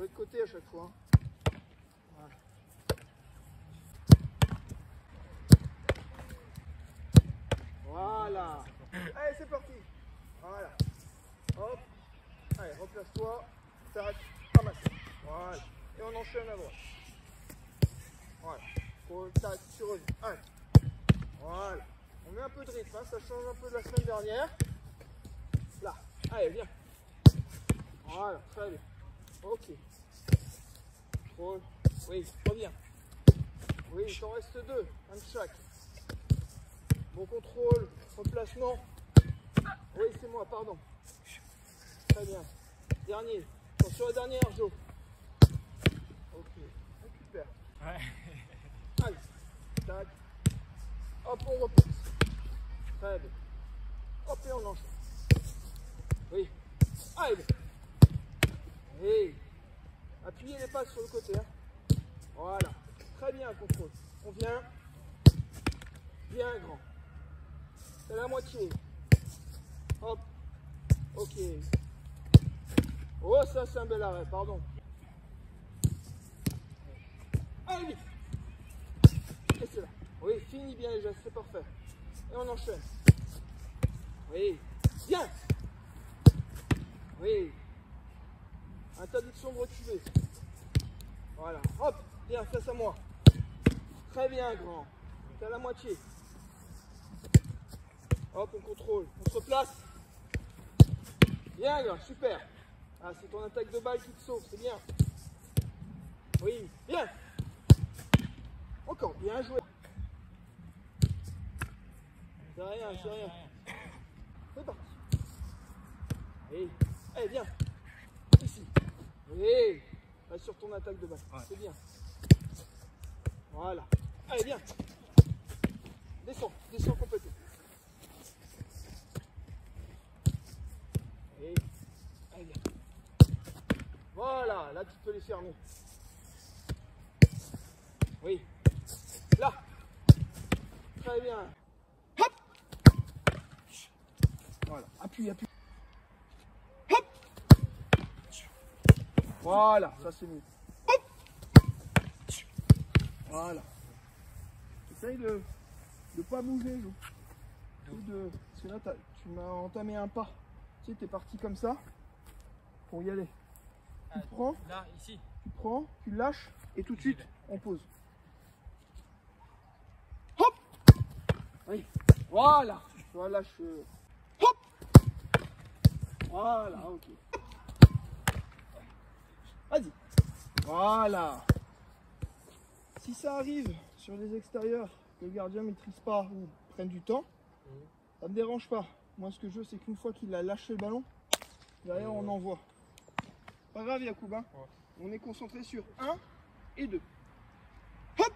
l'autre côté à chaque fois. Voilà. Voilà. Allez, c'est parti. Voilà. Hop. Allez, replace-toi. T'arrêtes. Ramasse. Voilà. Et on enchaîne à droite. Voilà. Tac, tu reviens. Allez. Voilà. On met un peu de rythme, hein. Ça change un peu de la semaine dernière. Là. Allez, viens. Voilà, très bien. Ok. Oui, reviens. Oui, il t'en reste deux. Un de chaque. Bon contrôle, replacement. Oui, c'est moi, pardon. Très bien. Dernier. Attention à la dernière, Jo. Ok. Récupère. Ouais. Allez. Tac. Hop, on repasse. Très bien. Hop, et on enchaîne. Oui. Allez. Et appuyez les pattes sur le côté. Hein. Voilà. Très bien, contrôle. On vient. Bien grand. C'est la moitié. Hop. Ok. Oh, ça, c'est un bel arrêt. Pardon. Allez, vite. Et c'est là. Oui, finis bien les gestes. C'est parfait. Et on enchaîne. Oui. Bien. Oui. Interdiction de reculer. Voilà. Hop. Bien, face à moi. Très bien, grand. C'est à la moitié. Hop, on contrôle. On se replace. Bien, grand. Super. Ah, c'est ton attaque de balle qui te sauve. C'est bien. Oui. Bien. Encore. Bien joué. C'est rien, c'est rien. C'est parti. Oui. Allez, viens. Ici. Oui. Reste sur ton attaque de balle. Ouais. C'est bien. Voilà. Allez, viens. Descends. Descends complètement. Et allez, viens. Voilà. Là, tu peux les fermer. Oui. Là. Très bien. Hop. Voilà. Appuie, appuie. Hop. Voilà. Ça, c'est mieux. Hop. Voilà. Essaye de ne pas bouger, Jo. Parce que là, tu m'as entamé un pas. Tu sais, t'es parti comme ça pour y aller. Tu prends, Là, ici. tu prends, tu lâches et tout de suite, on pose. Hop. Oui. Voilà. Tu vois, lâche. Hop. Voilà, ok. Vas-y. Voilà. Si ça arrive sur les extérieurs, que le gardien ne maîtrise pas ou prenne du temps, ça ne me dérange pas. Moi, ce que je veux, c'est qu'une fois qu'il a lâché le ballon, derrière, on envoie. Pas grave, Yacoub, hein. Ouais. On est concentré sur 1 et 2. Hop.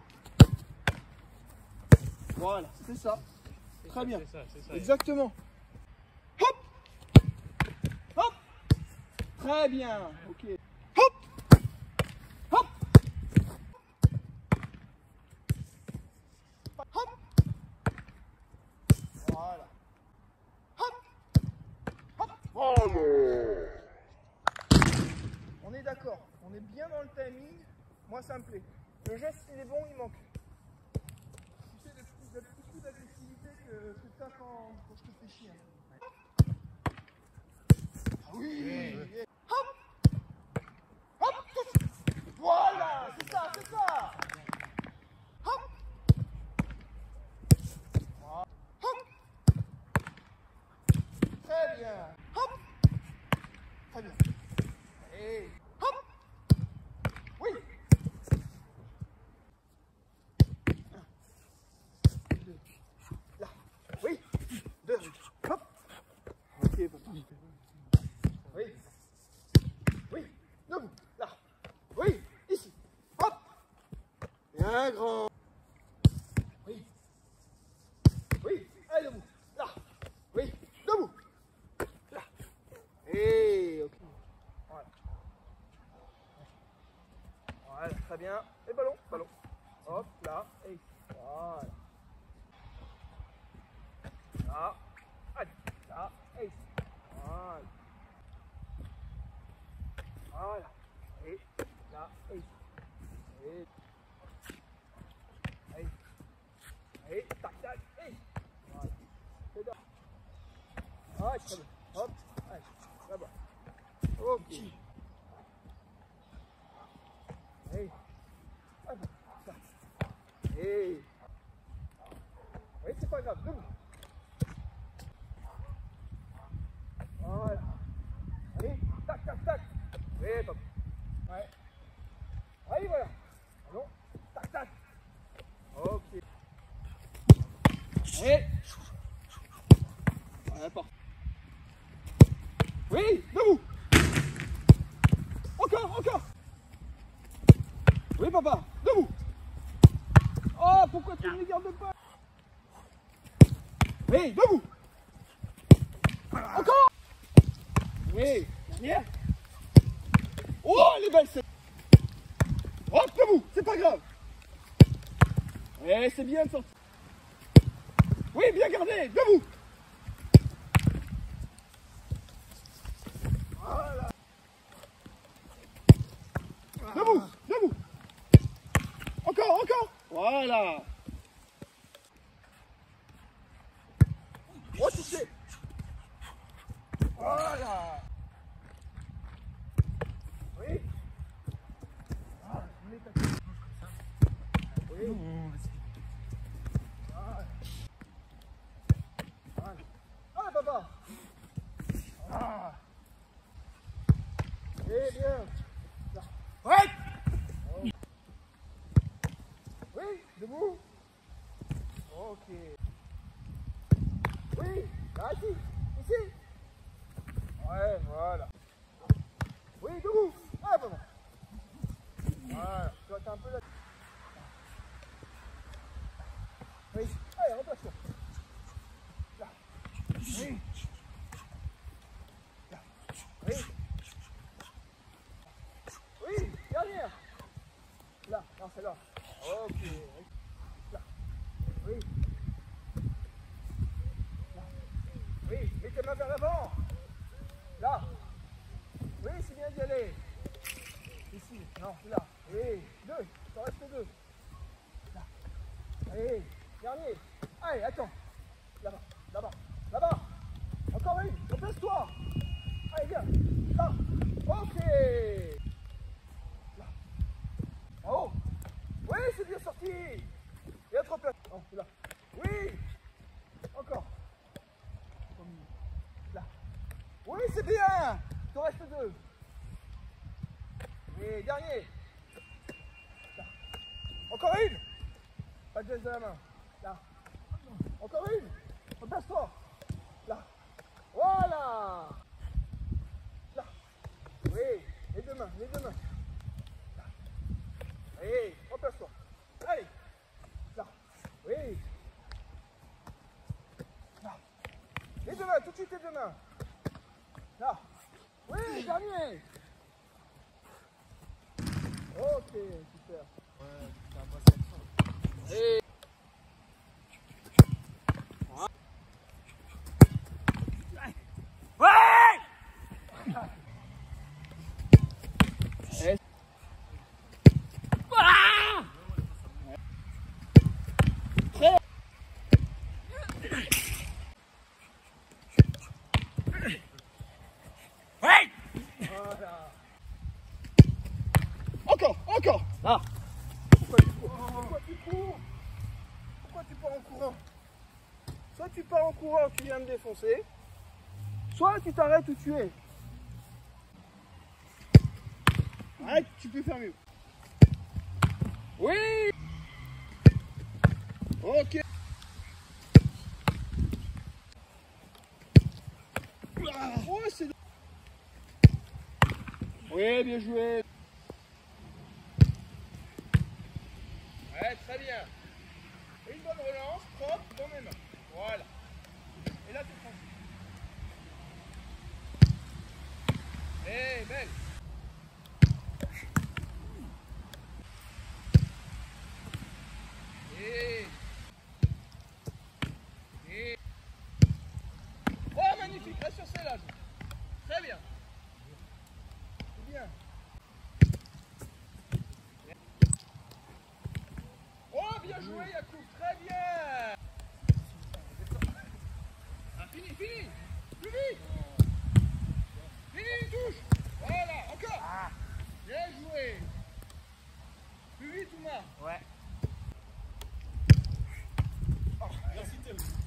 Voilà, c'est ça. Très bien. C'est ça. Exactement. Hop. Hop. Très bien. Ok. Hop. Hop. Hop. Voilà. Hop. Hop. Voilà. On est d'accord. On est bien dans le timing. Moi, ça me plaît. Le geste, il est bon, il manque. Tu sais, il y a beaucoup d'agressivité que tu as quand je te fais chier. Ah oui. Hop. Hop. Voilà. C'est ça, c'est ça. Hop. Hop. Très bien. Hop. Très bien. Et hop. Oui. 1, 2. Là. Oui. 2. Hop. Ok, papa. Oui. Oui. Debout. Là. Oui. Ici. Hop. Bien grand. Oui. Oui. Allez, debout. Là. Oui. Debout. Là. Et ok. Voilà. Voilà, très bien. Et ballon, ballon. Hop, là. Et voilà. Là. Allez. Là. Et voilà. Voilà. Et Ok. Hey. Hey. Oui, c'est pas grave. Debout. Voilà. Allez, tac, tac, tac. Oui, top. Ouais. Allez, voilà. Allons. Tac, tac. Ok. Allez. Ouais, parfait. Oui, debout. Encore, encore. Oui, papa, debout. Oh, pourquoi tu ne me gardes pas? Oui, debout. Encore. Oui, dernière. Oh, elle est belle cette. Hop, debout, c'est pas grave. Oui, c'est bien de sortir. Oui, bien gardé, debout. Voilà. Debout, debout. Encore, encore. Voilà. Retouché. Voilà. Oui. Ah, je mets ta touche comme ça. Oui. Non, vas-y. Voilà. Voilà. Ah, papa. Ah. Eh bien. Là. Ouais. Oh. Oui, debout. Ok. Oui, là, ici. Ici. Ouais, voilà. Oui, debout. Ah, papa. Voilà. Tu vois, t'es un peu là. Oui. Allez, remplace-toi. Là. Oui. Là. Oui. Oui, dernière. Là, non, c'est là. Ok. Là. Oui. Là. Oui, mets tes mains vers l'avant. Là. Oui, c'est bien d'y aller. Ici. Non, là. Oui. Deux. Il t'en reste deux. Là. Allez. Dernier. Allez, attends. Là-bas. Là-bas. Là-bas. Encore une. Replace-toi. Allez, viens. Là. Ok. Là. En haut. Oui, c'est bien sorti. Et autre place. Non, là. Oui. Encore. Là. Oui, c'est bien. Il t'en reste deux. Et dernier. Là. Encore une. Pas de geste de la main. Là. Encore une. Replace-toi. Là. Voilà. Là. Oui. Les deux mains. Les deux mains. Là. Oui. Replace-toi. Allez. Là. Oui. Là. Les deux mains. Tout de suite les deux mains. Là. Oui. Dernier. Ok. Super. Ouais. C'est un bon section. Et... Voilà. Encore, encore. Là. Pourquoi tu cours? Pourquoi tu cours? Pourquoi tu pars en courant? Soit tu pars en courant, tu viens me défoncer, soit tu t'arrêtes où tu es. Arrête, tu peux faire mieux. Oui. Ok. Oh, c'est... Oui, bien joué. Ouais, très bien. Une bonne relance, propre, dans mes mains. Voilà. Et là, tu es tranquille. Eh, belle. Et... Oh, magnifique. Reste sur celle-là. Très bien. C'est bien. Oh, bien joué, Yacoub. Très bien. Ah, fini, fini. Plus vite. Fini, touche. Allez. Plus vite, Oumar. Ouais. Merci, Théo.